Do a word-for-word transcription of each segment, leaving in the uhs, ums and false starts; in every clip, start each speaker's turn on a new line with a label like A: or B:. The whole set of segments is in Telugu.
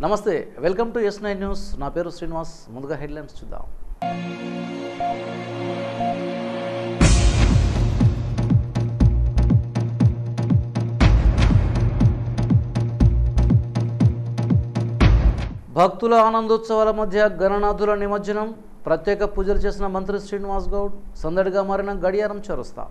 A: నమస్తే, welcome to S nine news. నా పేరు శ్రీనివాస్. ముందుగా హెడ్లైన్స్ చూద్దాం. భక్తుల ఆనందోత్సవాల మధ్య గణనాథుల నిమజ్జనం, ప్రత్యేక పూజలు చేసిన మంత్రి శ్రీనివాస్ గౌడ్, సందడిగా మారిన గడియారం చౌరస్తా.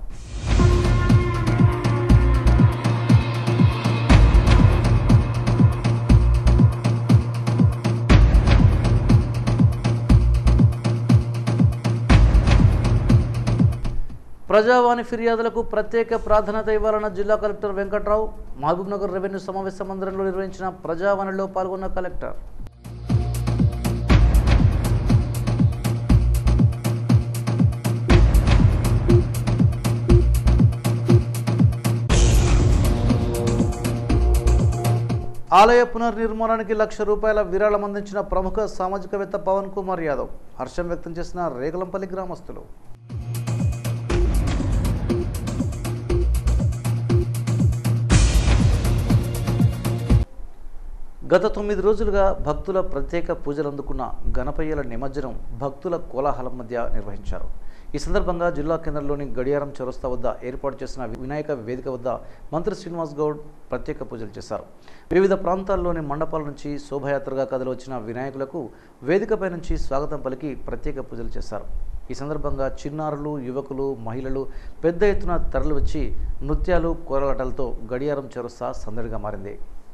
A: ప్రజావాణి ఫిర్యాదులకు ప్రత్యేక ప్రాధాన్యత ఇవ్వాలన్న జిల్లా కలెక్టర్ వెంకట్రావు. మహబూబ్నగర్ రెవెన్యూ సమావేశ మందిరంలో నిర్వహించిన ప్రజావాణిలో పాల్గొన్న కలెక్టర్. ఆలయ పునర్నిర్మాణానికి లక్ష రూపాయల విరాళం అందించిన ప్రముఖ సామాజికవేత్త పవన్ కుమార్ యాదవ్. హర్షం వ్యక్తం చేసిన రేగలంపల్లి గ్రామస్తులు. గత తొమ్మిది రోజులుగా భక్తుల ప్రత్యేక పూజలు అందుకున్న గణపయ్యల నిమజ్జనం భక్తుల కోలాహలం మధ్య నిర్వహించారు. ఈ సందర్భంగా జిల్లా కేంద్రంలోని గడియారం చౌరస్తా వద్ద ఏర్పాటు చేసిన వినాయక వేదిక వద్ద మంత్రి శ్రీనివాస్ గౌడ్ ప్రత్యేక పూజలు చేశారు. వివిధ ప్రాంతాల్లోని మండపాల నుంచి శోభయాత్రగా కదలొచ్చిన వినాయకులకు వేదికపై నుంచి స్వాగతం పలికి ప్రత్యేక పూజలు చేశారు. ఈ సందర్భంగా చిన్నారులు, యువకులు, మహిళలు పెద్ద ఎత్తున తరలివచ్చి నృత్యాలు, కోలాటలతో గడియారం చౌరస్తా సందడిగా మారింది.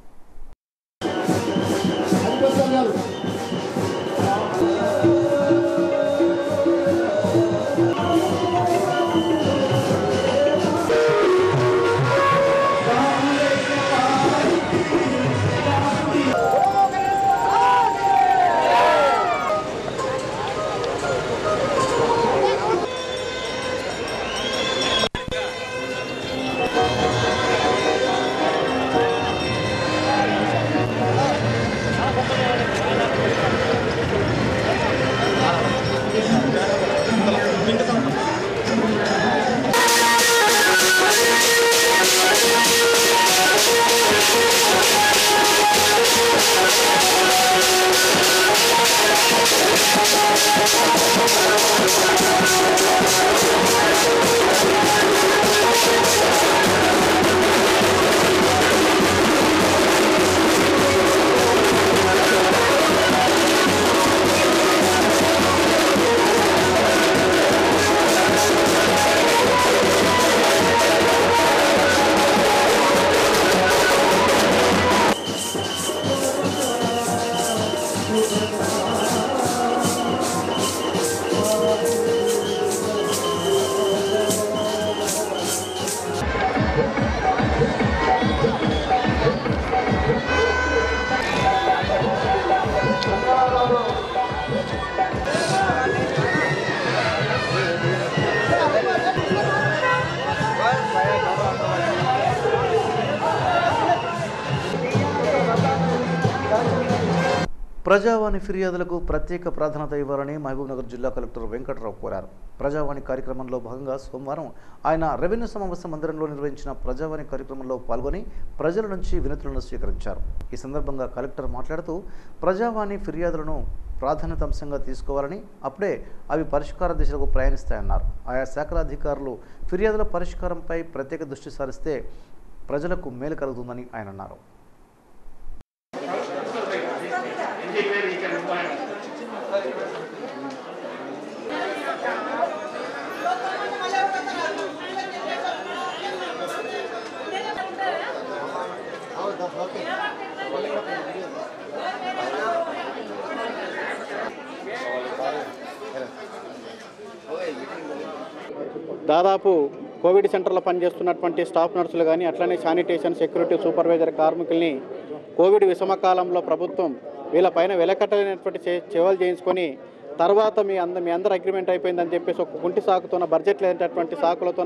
A: ప్రజావాణి ఫిర్యాదులకు ప్రత్యేక ప్రాధాన్యత ఇవ్వాలని మహబూబ్నగర్ జిల్లా కలెక్టర్ వెంకట్రావు కోరారు. ప్రజావాణి కార్యక్రమంలో భాగంగా సోమవారం ఆయన రెవెన్యూ సమావేశ మందిరంలో నిర్వహించిన ప్రజావాణి కార్యక్రమంలో పాల్గొని ప్రజల నుంచి వినతులను స్వీకరించారు. ఈ సందర్భంగా కలెక్టర్ మాట్లాడుతూ ప్రజావాణి ఫిర్యాదులను ప్రాధాన్యత అంశంగా తీసుకోవాలని, అప్పుడే అవి పరిష్కార దిశకు ప్రయాణిస్తాయన్నారు. ఆయా శాఖల అధికారులు ఫిర్యాదుల పరిష్కారంపై ప్రత్యేక దృష్టి సారిస్తే ప్రజలకు మేలు కలుగుతుందని ఆయన అన్నారు.
B: దాదాపు కోవిడ్ సెంటర్లో పనిచేస్తున్నటువంటి స్టాఫ్ నర్సులు కానీ, అట్లనే శానిటేషన్, సెక్యూరిటీ, సూపర్వైజర్ కార్మికుల్ని కోవిడ్ విషమకాలంలో ప్రభుత్వం వీళ్ళపైన వెలకట్టలేనటువంటి సేవలు చేయించుకొని తర్వాత మీ అంద మీ అందరూ అగ్రిమెంట్ అయిపోయిందని చెప్పేసి ఒక కుంటి సాకుతోన, బడ్జెట్ లేనటువంటి సాకులతోన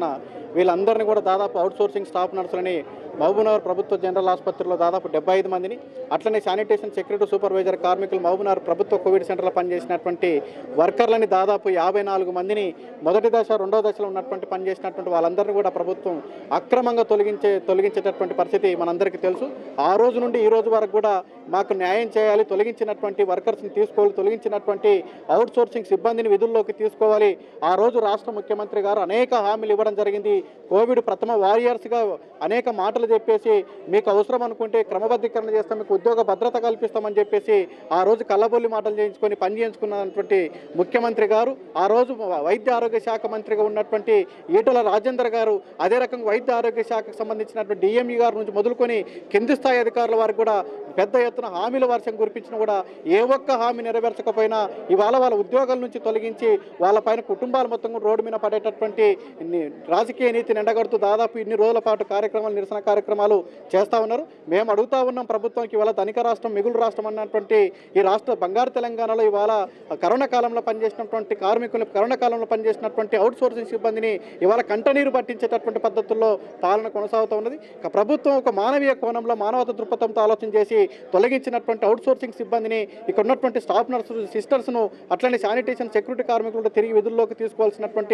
B: వీళ్ళందరినీ కూడా దాదాపు అవుట్సోర్సింగ్ స్టాఫ్ నర్సులని మహబూబ్నగర్ ప్రభుత్వ జనరల్ ఆసుపత్రిలో దాదాపు డెబ్బై ఐదు మందిని, అట్లనే శానిటేషన్ సెక్యూరిటీ సూపర్వైజర్ కార్మికులు మహబూబ్నగర్ ప్రభుత్వ కోవిడ్ సెంటర్లో పనిచేసినటువంటి వర్కర్లని దాదాపు యాభై నాలుగు మందిని మొదటి దశ రెండో దశలో ఉన్నటువంటి పనిచేసినటువంటి వాళ్ళందరినీ కూడా ప్రభుత్వం అక్రమంగా తొలగించే తొలగించేటటువంటి పరిస్థితి మనందరికీ తెలుసు. ఆ రోజు నుండి ఈ రోజు వరకు కూడా మాకు న్యాయం చేయాలి, తొలగించినటువంటి వర్కర్స్ని తీసుకోవాలి, తొలగించినటువంటి అవుట్సోర్సింగ్ సిబ్బందిని విధుల్లోకి తీసుకోవాలి. ఆ రోజు రాష్ట్ర ముఖ్యమంత్రి గారు అనేక హామీలు ఇవ్వడం జరిగింది. కోవిడ్ ప్రథమ వారియర్స్గా అనేక మాటలు చెప్పేసి మీకు అవసరం అనుకుంటే క్రమబద్ధీకరణ చేస్తాం, మీకు ఉద్యోగ భద్రత కల్పిస్తామని చెప్పేసి ఆ రోజు కళ్ళబొల్లి మాటలు చేయించుకొని పని చేయించుకున్నటువంటి ముఖ్యమంత్రి గారు, ఆ రోజు వైద్య ఆరోగ్య శాఖ మంత్రిగా ఉన్నటువంటి ఈటల రాజేందర్ గారు, అదే రకంగా వైద్య ఆరోగ్య శాఖకు సంబంధించినటువంటి డిఎంఈ గారి నుంచి మొదలుకొని కింది స్థాయి అధికారుల వారికి కూడా పెద్ద ఎత్తున హామీల వర్షం కురిపించినా కూడా ఏ ఒక్క హామీ నెరవేర్చకపోయినా ఇవాళ వాళ్ళ ఉద్యోగాల నుంచి తొలగించి వాళ్ళపైన కుటుంబాలు మొత్తం రోడ్డు మీద పడేటటువంటి రాజకీయ నీతిని ఎండగడుతూ దాదాపు ఇన్ని రోజుల పాటు కార్యక్రమాలు, నిరసన కార్యక్రమాలు చేస్తూ ఉన్నారు. మేము అడుగుతా ఉన్నాం ప్రభుత్వానికి, ఇవాళ ధనిక రాష్ట్రం మిగులు రాష్ట్రం అన్నటువంటి ఈ రాష్ట్ర బంగారు తెలంగాణలో ఇవాళ కరోనా కాలంలో పనిచేసినటువంటి కార్మికులు, కరోనా కాలంలో పనిచేసినటువంటి అవుట్సోర్సింగ్ సిబ్బందిని ఇవాళ కంటనీరు పట్టించేటటువంటి పద్ధతుల్లో పాలన కొనసాగుతూ ఉన్నది. ప్రభుత్వం ఒక మానవీయ కోణంలో మానవత దృక్పథంతో ఆలోచన చేసి తొలగించినటువంటి అవుట్సోర్సింగ్ సిబ్బందిని, ఇక్కడ ఉన్నటువంటి స్టాఫ్ నర్సు సిస్టర్స్ను, అట్లనే శానిటేషన్ సెక్యూరిటీ కార్మికులను తిరిగి విధుల్లోకి తీసుకోవాల్సినటువంటి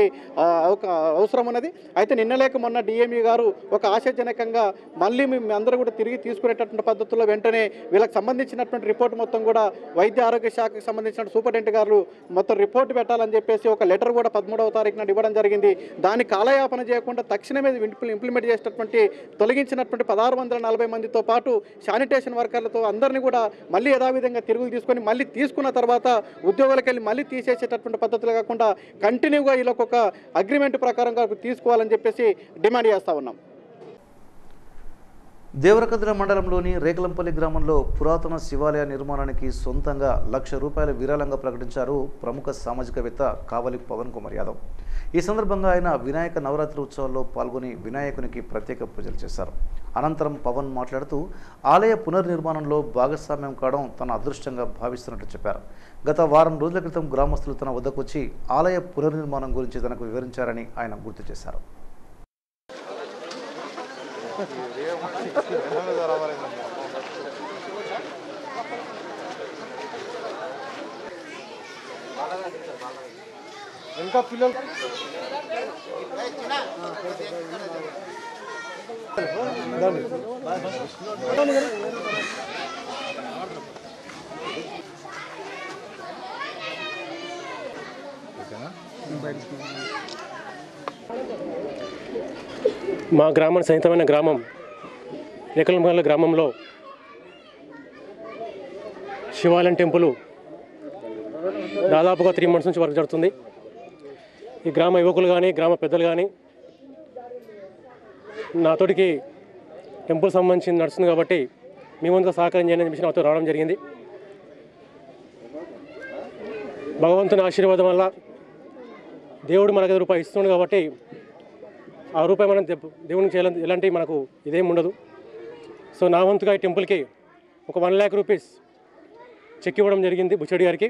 B: అవసరం ఉన్నది. అయితే నిన్నలేక మొన్న డిఎంఈ గారు ఒక ఆశాజనకంగా మళ్ళీ మేము అందరూ కూడా తిరిగి తీసుకునేటటువంటి పద్ధతుల్లో వెంటనే వీళ్ళకి సంబంధించినటువంటి రిపోర్ట్ మొత్తం కూడా వైద్య ఆరోగ్య శాఖకు సంబంధించిన సూపరింటెండెంట్ గారు మొత్తం రిపోర్ట్ పెట్టాలని చెప్పేసి ఒక లెటర్ కూడా పదమూడవ తారీఖు నాడు ఇవ్వడం జరిగింది. దాన్ని కాలయాపన చేయకుండా తక్షణమే ఇంప్లిమెంట్ చేసేటటువంటి తొలగించినటువంటి పదహారు వందల నలభై మందితో పాటు శానిటేషన్ వర్కర్లతో అందరినీ కూడా మళ్ళీ యథావిధంగా తిరుగులు తీసుకొని మళ్ళీ తీసుకున్న తర్వాత ఉద్యోగులకు వెళ్ళి మళ్ళీ తీసేసేటటువంటి పద్ధతులు కాకుండా కంటిన్యూగా వీళ్ళకి ఒక అగ్రిమెంట్ ప్రకారంగా తీసుకోవాలని చెప్పేసి డిమాండ్ చేస్తూ ఉన్నాం.
A: దేవరకద్ర మండలంలోని రేకలంపల్లి గ్రామంలో పురాతన శివాలయ నిర్మాణానికి సొంతంగా లక్ష రూపాయల విరాళంగా ప్రకటించారు ప్రముఖ సామాజికవేత్త కావలి పవన్ కుమార్ యాదవ్. ఈ సందర్భంగా ఆయన వినాయక నవరాత్రి ఉత్సవాల్లో పాల్గొని వినాయకునికి ప్రత్యేక పూజలు చేశారు. అనంతరం పవన్ మాట్లాడుతూ ఆలయ పునర్నిర్మాణంలో భాగస్వామ్యం కావడం తన అదృష్టంగా భావిస్తున్నట్టు చెప్పారు. గత వారం రోజుల క్రితం గ్రామస్తులు తన వద్దకు వచ్చి ఆలయ పునర్నిర్మాణం గురించి తనకు వివరించారని ఆయన గుర్తు చేశారు.
C: ఇంకా పిల్లలు
D: మా గ్రామం సహితమైన గ్రామం రేకలంపల్లి గ్రామంలో శివాలయం టెంపుల్ దాదాపుగా త్రీ మంత్స్ నుంచి వర్క్ జరుగుతుంది. ఈ గ్రామ యువకులు కానీ గ్రామ పెద్దలు కానీ నాతోటికి టెంపుల్ సంబంధించి నడుస్తుంది కాబట్టి మీ వంతుగా సహకారం చేయండి అని చెప్పి నాతో రావడం జరిగింది. భగవంతుని ఆశీర్వాదం వల్ల దేవుడు మనకు రూపాయి ఇస్తున్నాడు కాబట్టి ఆ రూపాయి మనం దేవునికి చేయాలని ఎలాంటి మనకు ఇదేం ఉండదు. సో నా వంతుగా ఈ టెంపుల్కి ఒక వన్ ల్యాక్ రూపీస్ చెక్ ఇవ్వడం జరిగింది బుచ్చడి గారికి.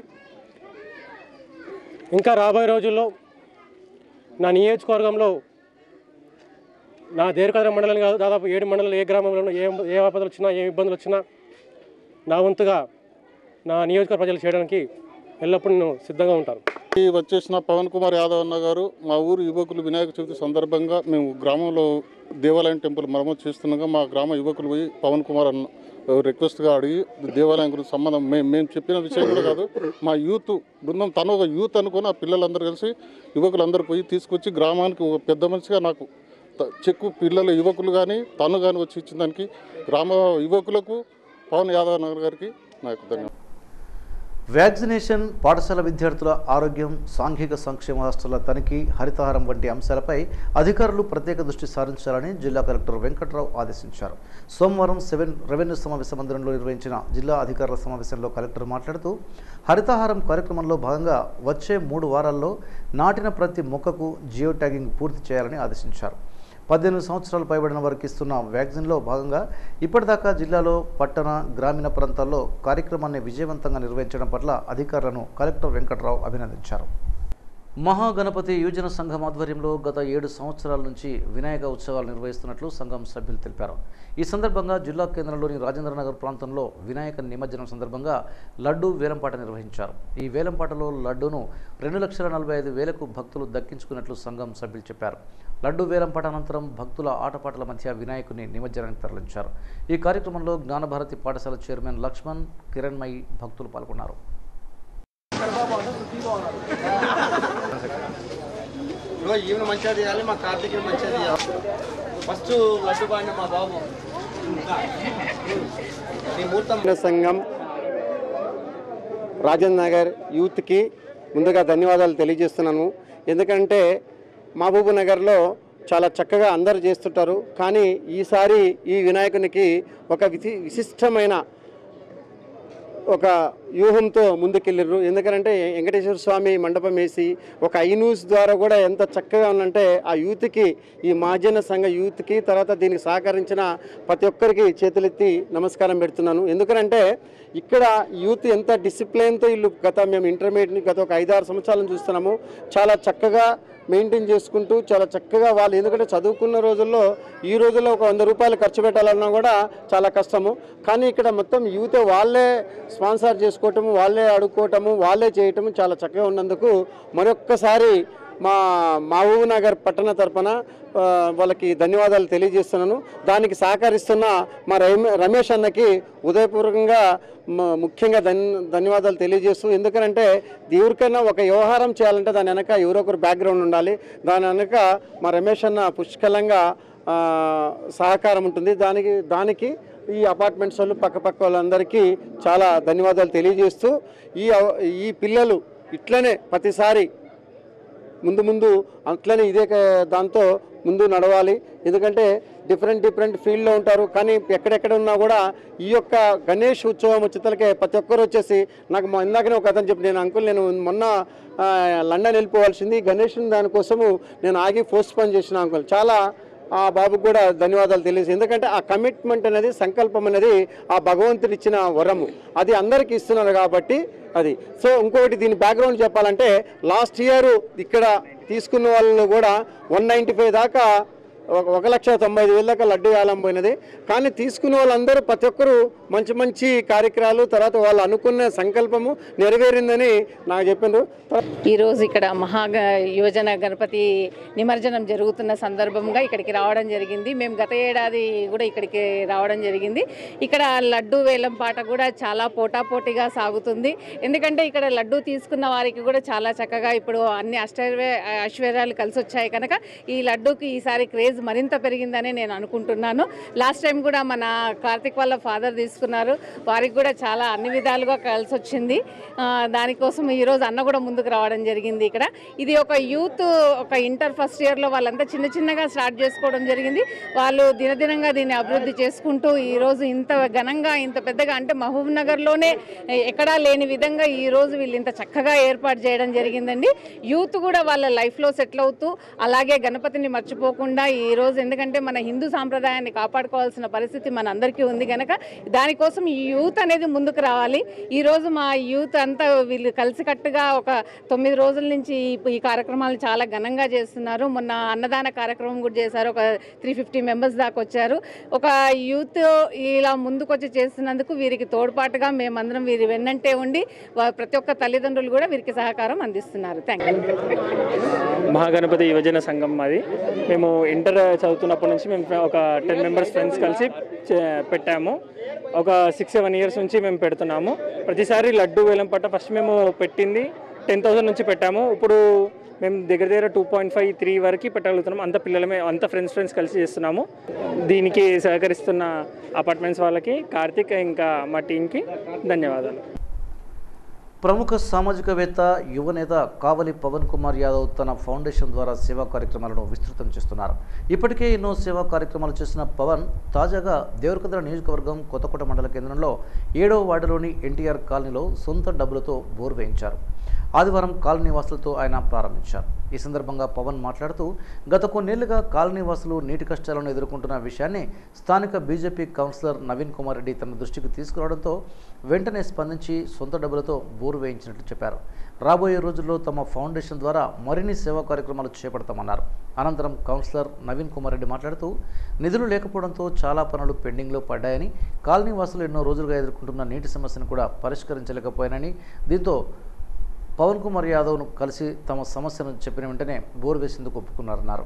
D: ఇంకా రాబోయే రోజుల్లో నా నియోజకవర్గంలో నా దేవరకద్ర మండలం కాదు దాదాపు ఏడు మండలాలు ఏ గ్రామంలో ఏ ఏ ఆపదలు వచ్చినా ఏ ఇబ్బందులు వచ్చినా నా వంతుగా నా నియోజకవర్గ ప్రజలు చేయడానికి ఎల్లప్పుడూ నేను సిద్ధంగా ఉంటాను.
C: వచ్చేసిన పవన్ కుమార్ యాదవ్ అన్న గారు మా ఊరు యువకులు వినాయక చవితి సందర్భంగా మేము గ్రామంలో దేవాలయం టెంపుల్ మరమ్మతు చేస్తుండగా మా గ్రామ యువకులు పోయి పవన్ కుమార్ అన్న రిక్వెస్ట్గా అడిగి దేవాలయం గురించి సంబంధం మేము మేము చెప్పిన విషయం కూడా కాదు, మా యూత్ బృందం తను ఒక యూత్ అనుకుని ఆ పిల్లలందరూ కలిసి యువకులందరూ పోయి తీసుకొచ్చి గ్రామానికి ఒక పెద్ద మనిషిగా నాకు చెక్కు పిల్లలు యువకులు కానీ తను కానీ వచ్చి ఇచ్చిన దానికి గ్రామ యువకులకు పవన్ యాదవ్ నగర్ గారికి నాకు ధన్యవాదాలు.
A: వ్యాక్సినేషన్, పాఠశాల విద్యార్థుల ఆరోగ్యం, సాంఘిక సంక్షేమ హాస్టళ్ల తనిఖీ, హరితహారం వంటి అంశాలపై అధికారులు ప్రత్యేక దృష్టి సారించాలని జిల్లా కలెక్టర్ వెంకట్రావు ఆదేశించారు. సోమవారం సెవెన్ రెవెన్యూ సమావేశ మందిరంలో నిర్వహించిన జిల్లా అధికారుల సమావేశంలో కలెక్టర్ మాట్లాడుతూ హరితహారం కార్యక్రమంలో భాగంగా వచ్చే మూడు వారాల్లో నాటిన ప్రతి మొక్కకు జియో ట్యాగింగ్ పూర్తి చేయాలని ఆదేశించారు. పద్దెనిమిది సంవత్సరాలు పైబడిన వారికి ఇస్తున్న వ్యాక్సిన్లో భాగంగా ఇప్పటిదాకా జిల్లాలో పట్టణ, గ్రామీణ ప్రాంతాల్లో కార్యక్రమాన్ని విజయవంతంగా నిర్వహించడం పట్ల అధికారులను కలెక్టర్ వెంకట్రావు అభినందించారు. మహాగణపతి యువజన సంఘం ఆధ్వర్యంలో గత ఏడు సంవత్సరాల నుంచి వినాయక ఉత్సవాలు నిర్వహిస్తున్నట్లు సంఘం సభ్యులు తెలిపారు. ఈ సందర్భంగా జిల్లా కేంద్రంలోని రాజేంద్రనగర్ ప్రాంతంలో వినాయక నిమజ్జనం సందర్భంగా లడ్డూ వేలంపాట నిర్వహించారు. ఈ వేలంపాటలో లడ్డూను రెండు లక్షల నలభై ఐదు వేలకు భక్తులు దక్కించుకున్నట్లు సంఘం సభ్యులు చెప్పారు. లడ్డూ వేలంపాట అనంతరం భక్తుల ఆటపాటల మధ్య వినాయకుని నిమజ్జనానికి తరలించారు. ఈ కార్యక్రమంలో జ్ఞానభారతి పాఠశాల చైర్మన్ లక్ష్మణ్, కిరణ్మయి భక్తులు పాల్గొన్నారు.
E: ఈవెన్ మంచిగా చేయాలి, మా కార్తీక్ మంచిగా చేయాలి. ఫస్ట్ లడ్డు బాగా మా బాబు
B: సంఘం రాజేంద్ర నగర్ యూత్కి ముందుగా ధన్యవాదాలు తెలియజేస్తున్నాను. ఎందుకంటే మహబూబ్ నగర్లో చాలా చక్కగా అందరూ చేస్తుంటారు, కానీ ఈసారి ఈ వినాయకునికి ఒక విశి విశిష్టమైన ఒక వ్యూహంతో ముందుకెళ్ళారు. ఎందుకంటే వెంకటేశ్వర స్వామి మండపం వేసి ఒక ఐ న్యూస్ ద్వారా కూడా ఎంత చక్కగా ఉందంటే ఆ యూత్కి, ఈ మహాజన సంఘ యూత్కి, తర్వాత దీనికి సహకరించిన ప్రతి ఒక్కరికి చేతులెత్తి నమస్కారం పెడుతున్నాను. ఎందుకంటే ఇక్కడ యూత్ ఎంత డిసిప్లిన్తో వీళ్ళు గత మేము ఇంటర్మీడియట్ని గత ఒక ఐదారు సంవత్సరాలను చూస్తున్నాము. చాలా చక్కగా మెయింటైన్ చేసుకుంటూ చాలా చక్కగా వాళ్ళు, ఎందుకంటే చదువుకున్న రోజుల్లో ఈ రోజుల్లో ఒక వంద రూపాయలు ఖర్చు పెట్టాలన్నా కూడా చాలా కష్టము. కానీ ఇక్కడ మొత్తం యూత్ వాళ్ళే స్పాన్సర్ చేసుకోవటము, వాళ్ళే అడుక్కోవటము, వాళ్ళే చేయటము చాలా చక్కగా ఉన్నందుకు మరొక్కసారి మా మహబూబ్ నగర్ పట్టణ తరపున వాళ్ళకి ధన్యవాదాలు తెలియజేస్తున్నాను. దానికి సహకరిస్తున్న మా రమేష్ అన్నకి ఉదయపూర్వకంగా ముఖ్యంగా ధన్ ధన్యవాదాలు తెలియజేస్తూ, ఎందుకంటే ఎవరికైనా ఒక వ్యవహారం చేయాలంటే దాని వెనక ఎవరో ఒకరు బ్యాక్గ్రౌండ్ ఉండాలి. దాని వెనక మా రమేష్ అన్న పుష్కలంగా సహకారం ఉంటుంది. దానికి దానికి ఈ అపార్ట్మెంట్స్ వాళ్ళు పక్క పక్క వాళ్ళందరికీ చాలా ధన్యవాదాలు తెలియజేస్తూ, ఈ ఈ పిల్లలు ఇట్లనే ప్రతిసారి ముందు ముందు అట్లనే ఇదే దాంతో ముందు నడవాలి. ఎందుకంటే డిఫరెంట్ డిఫరెంట్ ఫీల్డ్లో ఉంటారు, కానీ ఎక్కడెక్కడ ఉన్నా కూడా ఈ యొక్క గణేష్ ఉత్సవం ఉచితలకే ప్రతి ఒక్కరు వచ్చేసి నాకు ఇందాకనే ఒక అతను చెప్పి, నేను అంకుల్ నేను మొన్న లండన్ వెళ్ళిపోవాల్సింది, గణేష్ దానికోసము నేను ఆగి పోస్ట్ పోన్ చేసిన అంకుల్. చాలా ఆ బాబుకు కూడా ధన్యవాదాలు తెలియజేసి, ఎందుకంటే ఆ కమిట్మెంట్ అనేది, సంకల్పం అనేది ఆ భగవంతుడు ఇచ్చిన వరము, అది అందరికీ ఇస్తున్నారు కాబట్టి అది. సో ఇంకొకటి దీని బ్యాక్గ్రౌండ్ చెప్పాలంటే లాస్ట్ ఇయర్ ఇక్కడ తీసుకున్న వాళ్ళు కూడా వన్ నైంటీ ఫైవ్ దాకా ఒక లక్ష తొంభై ఐదు వేల దాకా లడ్డు వేలం పోయినది. కానీ తీసుకున్న వాళ్ళందరూ ప్రతి ఒక్కరు మంచి మంచి కార్యక్రమాలు, తర్వాత వాళ్ళు అనుకున్న సంకల్పము నెరవేరిందని నాకు చెప్పారు.
F: ఈరోజు ఇక్కడ మహా యువజన గణపతి నిమజ్జనం జరుగుతున్న సందర్భంగా ఇక్కడికి రావడం జరిగింది. మేము గత ఏడాది కూడా ఇక్కడికి రావడం జరిగింది. ఇక్కడ లడ్డు వేలం పాట కూడా చాలా పోటాపోటీగా సాగుతుంది. ఎందుకంటే ఇక్కడ లడ్డు తీసుకున్న వారికి కూడా చాలా చక్కగా ఇప్పుడు అన్ని అష్టైర్య ఐశ్వర్యాలు కలిసి వచ్చాయి కనుక ఈ లడ్డూకి ఈసారి క్రేజ్ మరింత పెరిగిందని నేను అనుకుంటున్నాను. లాస్ట్ టైం కూడా మన కార్తిక్ వాళ్ళ ఫాదర్ తీసుకున్నారు, వారికి కూడా చాలా అన్ని విధాలుగా కలిసి వచ్చింది. దానికోసం ఈరోజు అన్న కూడా ముందుకు రావడం జరిగింది. ఇక్కడ ఇది ఒక యూత్, ఒక ఇంటర్ ఫస్ట్ ఇయర్లో వాళ్ళంతా చిన్న చిన్నగా స్టార్ట్ చేసుకోవడం జరిగింది. వాళ్ళు దినదినంగా దీన్ని అభివృద్ధి చేసుకుంటూ ఈరోజు ఇంత ఘనంగా, ఇంత పెద్దగా, అంటే మహబూబ్ నగర్లోనే ఎక్కడా లేని విధంగా ఈరోజు వీళ్ళు ఇంత చక్కగా ఏర్పాటు చేయడం జరిగిందండి. యూత్ కూడా వాళ్ళ లైఫ్లో సెటిల్ అవుతూ అలాగే గణపతిని మర్చిపోకుండా ఈరోజు, ఎందుకంటే మన హిందూ సాంప్రదాయాన్ని కాపాడుకోవాల్సిన పరిస్థితి మన అందరికీ ఉంది కనుక దానికోసం ఈ యూత్ అనేది ముందుకు రావాలి. ఈరోజు మా యూత్ అంతా వీళ్ళు కలిసికట్టుగా ఒక తొమ్మిది రోజుల నుంచి ఈ కార్యక్రమాలు చాలా ఘనంగా చేస్తున్నారు. మొన్న అన్నదాన కార్యక్రమం కూడా చేశారు, ఒక త్రీ ఫిఫ్టీ మెంబర్స్ దాకా వచ్చారు. ఒక యూత్ ఇలా ముందుకు వచ్చి చేస్తున్నందుకు వీరికి తోడ్పాటుగా మేమందరం వీరి వెన్నంటే ఉండి ప్రతి ఒక్క తల్లిదండ్రులు కూడా వీరికి సహకారం అందిస్తున్నారు. Thank you.
G: మహాగణపతి యువజన సంఘం మాది. మేము ఇంటర్ చదువుతున్నప్పటి నుంచి మేము ఒక టెన్ మెంబర్స్ ఫ్రెండ్స్ కలిసి పెట్టాము. ఒక సిక్స్ సెవెన్ ఇయర్స్ నుంచి మేము పెడుతున్నాము. ప్రతిసారి లడ్డు వేలం పట్ట ఫస్ట్ మేము పెట్టింది టెన్ థౌసండ్ నుంచి పెట్టాము. ఇప్పుడు మేము దగ్గర దగ్గర టూ పాయింట్ ఫైవ్ త్రీ వరకు పెట్టగలుగుతున్నాము. అంత పిల్లలమే, అంత ఫ్రెండ్స్ ఫ్రెండ్స్ కలిసి చేస్తున్నాము. దీనికి సహకరిస్తున్న అపార్ట్మెంట్స్ వాళ్ళకి, కార్తిక్ ఇంకా మా టీంకి ధన్యవాదాలు.
A: ప్రముఖ సామాజికవేత్త, యువనేత కావలి పవన్ కుమార్ యాదవ్ తన ఫౌండేషన్ ద్వారా సేవా కార్యక్రమాలను విస్తృతం చేస్తున్నారు. ఇప్పటికే ఎన్నో సేవా కార్యక్రమాలు చేసిన పవన్ తాజాగా దేవరకద్ర నియోజకవర్గం కొత్తకోట మండల కేంద్రంలో ఏడవ వార్డులోని ఎన్టీఆర్ కాలనీలో సొంత డబ్బులతో బోర్ వేయించారు. ఆదివారం కాలనీ వాసులతో ఆయన ప్రారంభించారు. ఈ సందర్భంగా పవన్ మాట్లాడుతూ గత కొన్నేళ్లుగా కాలనీ వాసులు నీటి కష్టాలను ఎదుర్కొంటున్న విషయాన్ని స్థానిక బీజేపీ కౌన్సిలర్ నవీన్ కుమార్ రెడ్డి తన దృష్టికి తీసుకురావడంతో వెంటనే స్పందించి సొంత డబ్బులతో బోరు వేయించినట్లు చెప్పారు. రాబోయే రోజుల్లో తమ ఫౌండేషన్ ద్వారా మరిన్ని సేవా కార్యక్రమాలు చేపడతామన్నారు. అనంతరం కౌన్సిలర్ నవీన్ కుమార్ రెడ్డి మాట్లాడుతూ నిధులు లేకపోవడంతో చాలా పనులు పెండింగ్లో పడ్డాయని, కాలనీ వాసులు ఎన్నో రోజులుగా ఎదుర్కొంటున్న నీటి సమస్యను కూడా పరిష్కరించలేకపోయానని, దీంతో పవన్ కుమార్ యాదవ్ను కలిసి తమ సమస్యను చెప్పిన వెంటనే బోరు వేసేందుకు ఒప్పుకున్నారన్నారు.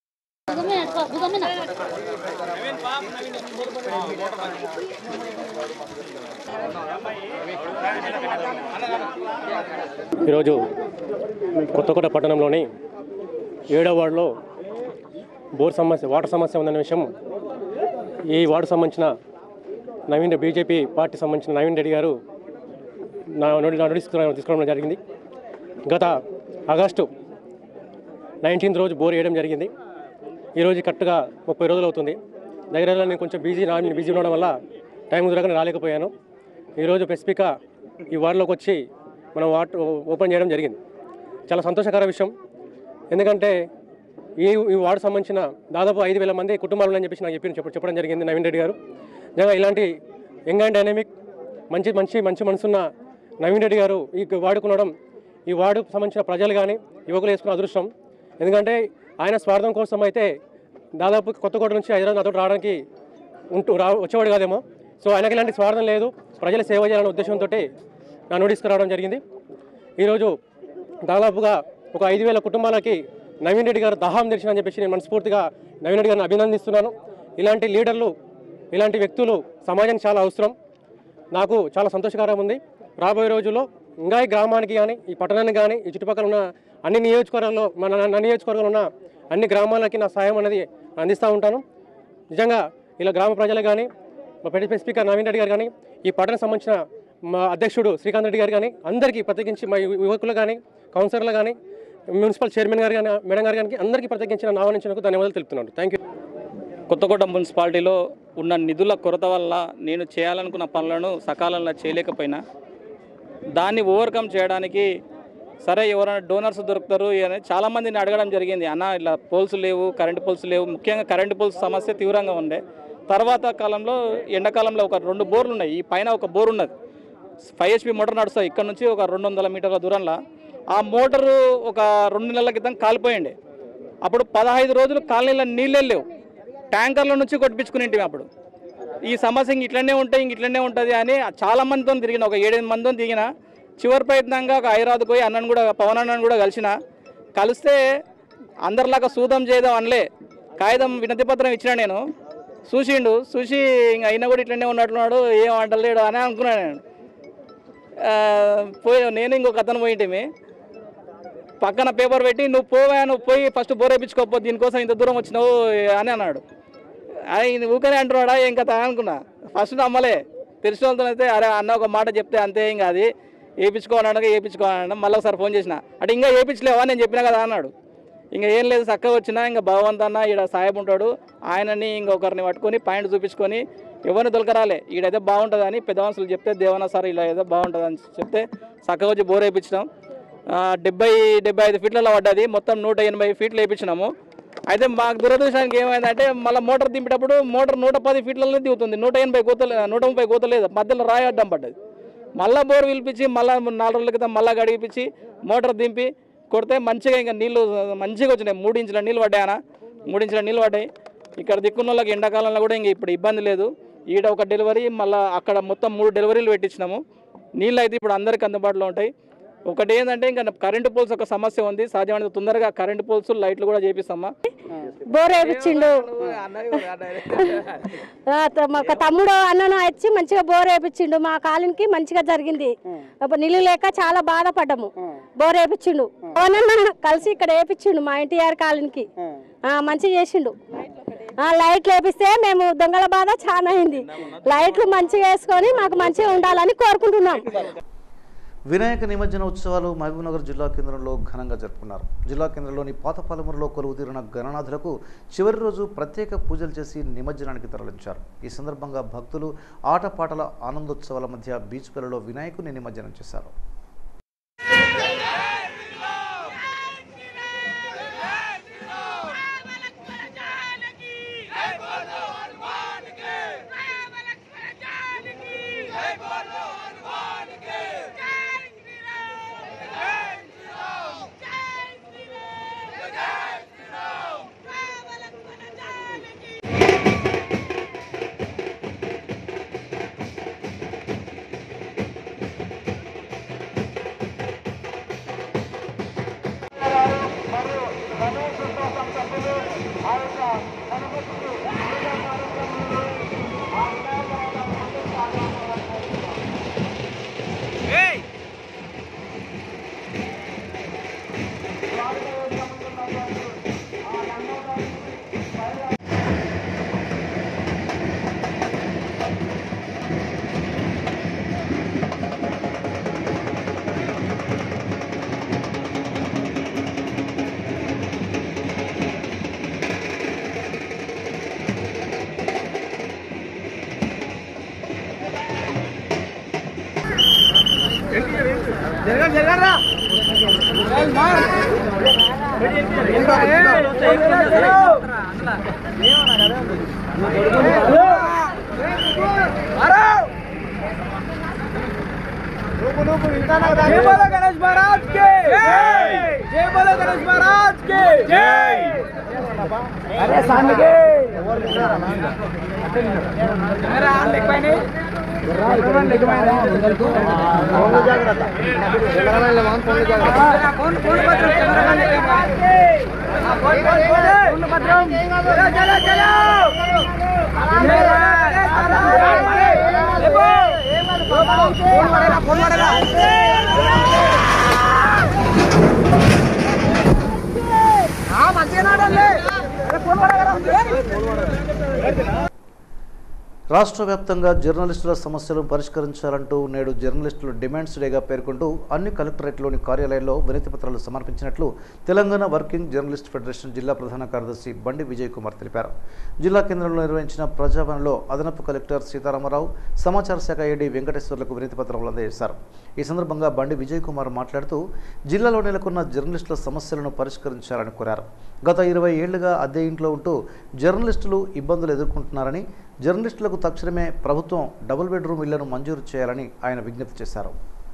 D: ఈరోజు కొత్తకోట పట్టణంలోని ఏడవ వార్డులో బోర్ సమస్య వాటర్ సమస్య ఉందనే విషయం ఈ వార్డు సంబంధించిన నవీన్ బీజేపీ పార్టీ సంబంధించిన నవీన్ రెడ్డి గారు నా నోటీస్ తీసుకోవడం జరిగింది. గత ఆగస్టు నైన్టీన్త్ రోజు బోర్ వేయడం జరిగింది. ఈరోజు కరెక్ట్గా ముప్పై రోజులు అవుతుంది. దగ్గర నేను కొంచెం బిజీ నా బిజీ ఉండడం వల్ల టైం కుదరక రాలేకపోయాను. ఈరోజు స్పెసిఫిక్గా ఈ వార్డులోకి వచ్చి మనం వాటర్ ఓపెన్ చేయడం జరిగింది. చాలా సంతోషకర విషయం. ఎందుకంటే ఈ ఈ వార్డు సంబంధించిన దాదాపు ఐదు వేల మంది కుటుంబాలు అని చెప్పేసి నాకు చెప్పి చెప్ప చెప్పడం జరిగింది నవీన్ రెడ్డి గారు. నిజంగా ఇలాంటి యంగ్ అండ్ డైనమిక్ మంచి మంచి మంచి మనసున్న నవీన్ రెడ్డి గారు ఈ వాడుకునడం ఈ వార్డుకు సంబంధించిన ప్రజలు కానీ యువకులు వేసుకున్న అదృష్టం. ఎందుకంటే ఆయన స్వార్థం కోసం అయితే దాదాపు కొత్తకోట నుంచి హైదరాబాద్ నాతో రావడానికి ఉంటూ రా వచ్చేవాడు కాదేమో. సో ఆయనకి ఇలాంటి స్వార్థం లేదు, ప్రజల సేవ చేయాలనే ఉద్దేశంతో నా నోటీస్కి రావడం జరిగింది. ఈరోజు దాదాపుగా ఒక ఐదు వేల కుటుంబాలకి నవీన్ రెడ్డి గారు దాహం తెరిచినని చెప్పేసి నేను మనస్ఫూర్తిగా నవీన్ రెడ్డి గారిని అభినందిస్తున్నాను. ఇలాంటి లీడర్లు, ఇలాంటి వ్యక్తులు సమాజానికి చాలా అవసరం. నాకు చాలా సంతోషకరంగా ఉంది. రాబోయే రోజుల్లో ఇంకా ఈ గ్రామానికి కానీ, ఈ పట్టణానికి కానీ, ఈ చుట్టుపక్కల ఉన్న అన్ని నియోజకవర్గాల్లో మన నా నియోజకవర్గంలో ఉన్న అన్ని గ్రామాలకి నా సాయం అనేది అందిస్తూ ఉంటాను. నిజంగా ఇలా గ్రామ ప్రజలు కానీ, మా పెద్ద స్పీకర్ నవీన్ రెడ్డి గారు కానీ, ఈ పట్టణం సంబంధించిన మా అధ్యక్షుడు శ్రీకాంత్ రెడ్డి గారు కానీ, అందరికీ ప్రత్యేకించి మా యువకులు కానీ, కౌన్సిలర్లు కానీ, మున్సిపల్ చైర్మన్ గారు కానీ, మేడం గారు కానీ అందరికీ ప్రత్యేకించిన నా ఆహ్వానించినందుకు ధన్యవాదాలు తెలుపుతున్నాను. Thank you.
G: కొత్తకోట మున్సిపాలిటీలో ఉన్న నిధుల కొరత వల్ల నేను చేయాలనుకున్న పనులను సకాలంలో చేయలేకపోయినా దాన్ని ఓవర్కమ్ చేయడానికి సరే ఎవరైనా డోనర్స్ దొరుకుతారు అని చాలామందిని అడగడం జరిగింది. అన్న ఇలా పోల్స్ లేవు, కరెంటు పోల్స్ లేవు, ముఖ్యంగా కరెంటు పోల్స్ సమస్య తీవ్రంగా ఉండే. తర్వాత కాలంలో ఎండాకాలంలో ఒక రెండు బోర్లు ఉన్నాయి. ఈ పైన ఒక బోర్ ఉన్నది, ఫైవ్ హెచ్పి మోటార్ నడుస్తుంది. ఇక్కడ నుంచి ఒక రెండు వందల మీటర్ల దూరంలో ఆ మోటారు ఒక రెండు నెలల క్రితం కాలిపోయింది. అప్పుడు పదహైదు రోజులు కాలనీలో నీళ్ళే లేవు, ట్యాంకర్ల నుంచి కొట్టించుకునేంటివి. అప్పుడు ఈ సమస్య ఇంక ఇట్లనే ఉంటాయి, ఇంక ఇట్లనే ఉంటుంది అని చాలా మందితో తిరిగిన, ఒక ఏడెనిమిది మందితో దిగిన. చివరి ప్రయత్నంగా ఒక హైదరాబాద్ పోయి అన్నను కూడా, పవన్ అన్నను కూడా కలిసిన. కలిస్తే అందరిలాగా సూదం చేద్దాం అనలే, కాగితం వినతి పత్రం ఇచ్చిన. నేను చూసిండు, చూసి ఇంక అయినా కూడా ఇట్లనే ఉన్నట్లున్నాడు, ఏం అంటలేడు అని అనుకున్నాను. నేను పోయి నేను ఇంకొక అతను పోయింటేమి పక్కన పేపర్ పెట్టి, నువ్వు పోవా, నువ్వు పోయి ఫస్ట్ బోర్ వేయించుకోపో, దీనికోసం ఇంత దూరం వచ్చినావు అని అన్నాడు. ఆయన ఊకనే అంటున్నాడా ఏం కథ అనుకున్నా. ఫస్ట్ నమ్మలే, తెలిసిన వాళ్ళతో అయితే అరే అన్న ఒక మాట చెప్తే అంతే, ఇంకా అది వేయించుకోవాలనగా వేయించుకోవాలన్నా. మళ్ళీ ఒకసారి ఫోన్ చేసిన, అంటే ఇంకా వేయించలేవా నేను చెప్పినా కదా అన్నాడు. ఇంకా ఏం లేదు, చక్కగా వచ్చినా ఇంకా భగవంత్ అన్న ఈడ సాహెబ్ ఉంటాడు, ఆయనని ఇంకొకరిని పట్టుకొని పాయింట్ చూపించుకొని ఎవరిని దొరకరాలే, ఈడైతే బాగుంటుంది అని పెద్ద మనుషులు చెప్తే, దేవనా సార్ ఇలా ఏదో బాగుంటుంది అని చెప్తే చక్కగా వచ్చి బోర్ వేయించినాం. డెబ్బై డెబ్బై ఐదు ఫీట్లలో పడ్డది, మొత్తం నూట ఎనభై ఫీట్లు వేయించినాము. అయితే మాకు దురదృష్టానికి ఏమైందంటే మళ్ళీ మోటార్ దింపేటప్పుడు మోటార్ నూట పది ఫీట్లలో దిగుతుంది, నూట ఎనభై కోతలు నూట ముప్పై కోతలేదు, మధ్యలో రాయి అడ్డం పడ్డది. మళ్ళీ బోర్ పిలిపించి మళ్ళీ నాలుగు రోజుల క్రితం మళ్ళీ గడిపించి మోటార్ దింపి కొడితే మంచిగా ఇంకా నీళ్ళు మంచిగా వచ్చినాయి. మూడు ఇంచుల నీళ్ళు పడ్డాయన, మూడు ఇంచుల నీళ్ళు పడ్డాయి. ఇక్కడ దిక్కున్న వాళ్ళకి ఎండాకాలంలో కూడా ఇంక ఇప్పుడు ఇబ్బంది లేదు. ఈడ ఒక డెలివరీ, మళ్ళీ అక్కడ మొత్తం మూడు డెలివరీలు పెట్టించినాము. నీళ్ళు అయితే ఇప్పుడు అందరికీ అందుబాటులో ఉంటాయి. ఒకటి ఏంటంటే ఇంకా కరెంటు పోల్స్ ఒక సమస్య ఉంది, సాధ్యమైనంత తొందరగా కరెంటు పోల్స్ లైట్లు కూడా చేపిస్తామా.
H: బోర్ వేయించిండు ఒక తమ్ముడు అన్నను వచ్చి మంచిగా బోర్ వేయించిండు, మా కాలనీకి మంచిగా జరిగింది. నీళ్ళు లేక చాలా బాధపడ్డాము, బోర్ వేయించిండు. కలిసి ఇక్కడ వేయించిండు మా ఎన్టీఆర్ కాలనీకి, మంచిగా చేసిండు. లైట్లు వేపిస్తే మేము దొంగల బాధ చాలా అయింది, లైట్లు మంచిగా వేసుకొని మాకు మంచిగా ఉండాలని కోరుకుంటున్నాం.
A: వినాయక నిమజ్జన ఉత్సవాలు మహబూబ్నగర్ జిల్లా కేంద్రంలో ఘనంగా జరుపుకున్నారు. జిల్లా కేంద్రంలోని పాతపాలెములో కొలువు తీరిన గణనాథులకు చివరి రోజు ప్రత్యేక పూజలు చేసి నిమజ్జనానికి తరలించారు. ఈ సందర్భంగా భక్తులు ఆటపాటల ఆనందోత్సవాల మధ్య బీచ్ పిల్లలో వినాయకుని నిమజ్జనం చేశారు.
I: जय बोलो गणेश महाराज के जय, जय बोलो गणेश महाराज के जय। अरे सामने के अरे आन लेक पाए नहीं रन लेक पाए नहीं फोन ले जागरता कैमरा ले मान फोन ले जागरता कौन कौन पत्र कैमरा का लेके हां कौन कौन कौन पत्र चलो चलो चलो देखो फोन मारेगा फोन मारेगा हाँ मंचे ना डाले अरे फोन मारेगा
A: రాష్ట్ర వ్యాప్తంగా జర్నలిస్టుల సమస్యలను పరిష్కరించాలంటూ నేడు జర్నలిస్టులు డిమాండ్స్ డేగా పేర్కొంటూ అన్ని కలెక్టరేట్లోని కార్యాలయాల్లో వినతి పత్రాలు సమర్పించినట్లు తెలంగాణ వర్కింగ్ జర్నలిస్ట్ ఫెడరేషన్ జిల్లా ప్రధాన కార్యదర్శి బండి విజయ్ కుమార్ తెలిపారు. జిల్లా కేంద్రంలో నిర్వహించిన ప్రజాభవన్లో అదనపు కలెక్టర్ సీతారామరావు, సమాచార శాఖ ఏడీ వెంకటేశ్వర్లకు వినతి పత్రాలు అందజేశారు. ఈ సందర్భంగా బండి విజయ్ కుమార్ మాట్లాడుతూ జిల్లాలో నెలకొన్న జర్నలిస్టుల సమస్యలను పరిష్కరించాలని కోరారు. గత ఇరవై ఏళ్లుగా అద్దె ఇంట్లో ఉంటూ జర్నలిస్టులు ఇబ్బందులు ఎదుర్కొంటున్నారని, జర్నలిస్టులకు తక్షణమే ప్రభుత్వం డబుల్ బెడ్రూమ్ ఇళ్లను మంజూరు చేయాలని ఆయన విజ్ఞప్తి చేశారు.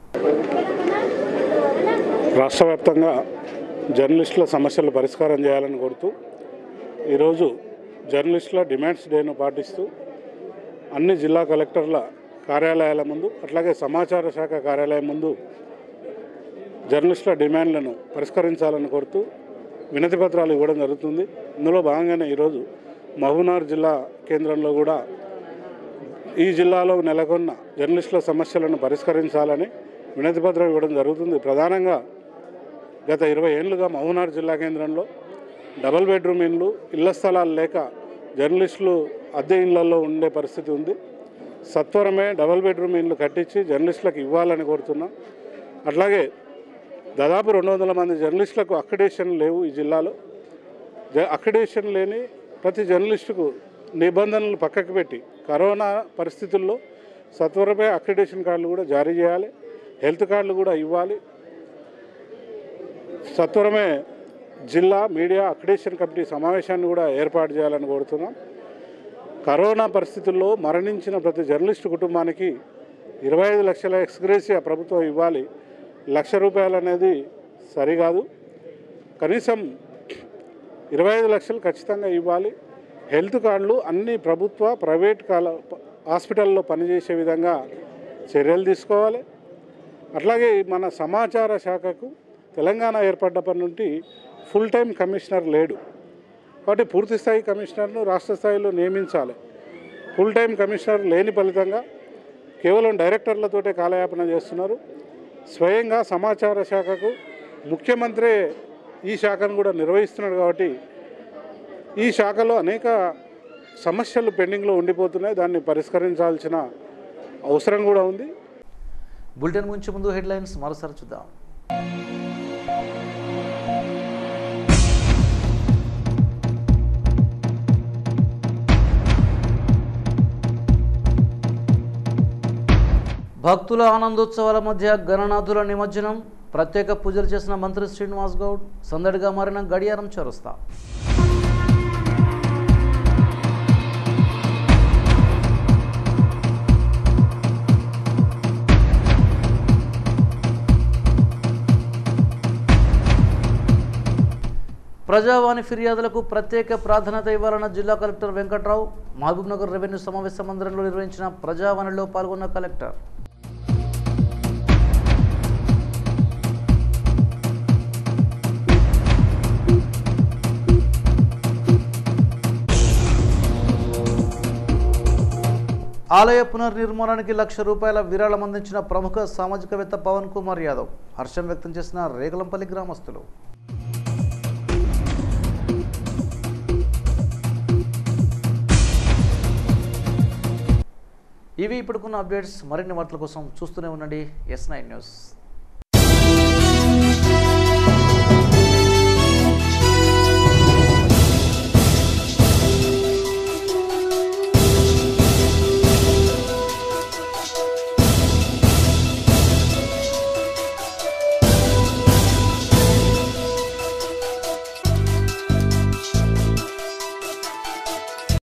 C: రాష్ట్ర వ్యాప్తంగా జర్నలిస్టుల సమస్యలు పరిష్కారం చేయాలని కోరుతూ ఈరోజు జర్నలిస్టుల డిమాండ్స్ డేను పాటిస్తూ అన్ని జిల్లా కలెక్టర్ల కార్యాలయాల ముందు అట్లాగే సమాచార శాఖ కార్యాలయం ముందు జర్నలిస్టుల డిమాండ్లను పరిష్కరించాలని కోరుతూ వినతి పత్రాలు ఇవ్వడం జరుగుతుంది. ఇందులో భాగంగానే ఈరోజు మహబూబ్నగర్ జిల్లా కేంద్రంలో కూడా ఈ జిల్లాలో నెలకొన్న జర్నలిస్టుల సమస్యలను పరిష్కరించాలని వినతి పత్రం ఇవ్వడం జరుగుతుంది. ప్రధానంగా గత ఇరవై ఏళ్ళుగా మహబూబ్నగర్ జిల్లా కేంద్రంలో డబల్ బెడ్రూమ్ ఇండ్లు, ఇళ్ల స్థలాలు లేక జర్నలిస్టులు అద్దె ఇళ్లలో ఉండే పరిస్థితి ఉంది. సత్వరమే డబల్ బెడ్రూమ్ ఇండ్లు కట్టించి జర్నలిస్టులకు ఇవ్వాలని కోరుతున్నాం. అట్లాగే దాదాపు రెండు వందల మంది జర్నలిస్టులకు అక్రిడేషన్ లేవు ఈ జిల్లాలో. అక్రిడేషన్ లేని ప్రతి జర్నలిస్టుకు నిబంధనలు పక్కకు పెట్టి కరోనా పరిస్థితుల్లో సత్వరమే అక్రిడేషన్ కార్డులు కూడా జారీ చేయాలి, హెల్త్ కార్డులు కూడా ఇవ్వాలి. సత్వరమే జిల్లా మీడియా అక్రిడేషన్ కమిటీ సమావేశాన్ని కూడా ఏర్పాటు చేయాలని కోరుతున్నాం. కరోనా పరిస్థితుల్లో మరణించిన ప్రతి జర్నలిస్టు కుటుంబానికి ఇరవై ఐదు లక్షల ఎక్స్గ్రేసియా ప్రభుత్వం ఇవ్వాలి. లక్ష రూపాయలు అనేది సరికాదు, కనీసం ఇరవై ఐదు లక్షలు ఖచ్చితంగా ఇవ్వాలి. హెల్త్ కార్డులు అన్ని ప్రభుత్వ ప్రైవేట్ కాల హాస్పిటల్లో పనిచేసే విధంగా చర్యలు తీసుకోవాలి. అట్లాగే మన సమాచార శాఖకు తెలంగాణ ఏర్పడ్డప్పటి నుండి ఫుల్ టైం కమిషనర్ లేడు కాబట్టి పూర్తి స్థాయి కమిషనర్ను రాష్ట్ర స్థాయిలో నియమించాలి. ఫుల్ టైం కమిషనర్ లేని ఫలితంగా కేవలం డైరెక్టర్లతోటే కాలయాపన చేస్తున్నారు. స్వయంగా సమాచార శాఖకు ముఖ్యమంత్రి ఈ శాఖను కూడా నిర్వహిస్తున్నాడు కాబట్టి ఈ శాఖలో అనేక సమస్యలు పెండింగ్లో ఉండిపోతున్నాయి. దాన్ని పరిష్కరించాల్సిన అవసరం కూడా ఉంది.
A: బులెటిన్ ముంచే ముందు హెడ్లైన్స్ మరోసారి చూద్దాం. భక్తుల ఆనందోత్సవాల మధ్య గణనాథుల నిమజ్జనం, ప్రత్యేక పూజలు చేసిన మంత్రి శ్రీనివాస్ గౌడ్, సందడిగా మారిన గడియారం చౌరస్తా. ప్రజావాణి ఫిర్యాదులకు ప్రత్యేక ప్రాధాన్యత ఇవ్వాలన్న జిల్లా కలెక్టర్ వెంకట్రావు, మహబూబ్నగర్ రెవెన్యూ సమావేశ మందిరంలో నిర్వహించిన ప్రజావాణిలో పాల్గొన్న కలెక్టర్. ఆలయ పునర్నిర్మాణానికి లక్ష రూపాయల విరాళం అందించిన ప్రముఖ సామాజికవేత్త పవన్ కుమార్ యాదవ్ హర్షం వ్యక్తం చేసిన రేగలంపల్లి గ్రామస్తులు. ఇవి ఇప్పుడుకున్న అప్డేట్స్. మరిన్ని వార్తల కోసం చూస్తూనే ఉండండి ఎస్ నైన్ న్యూస్.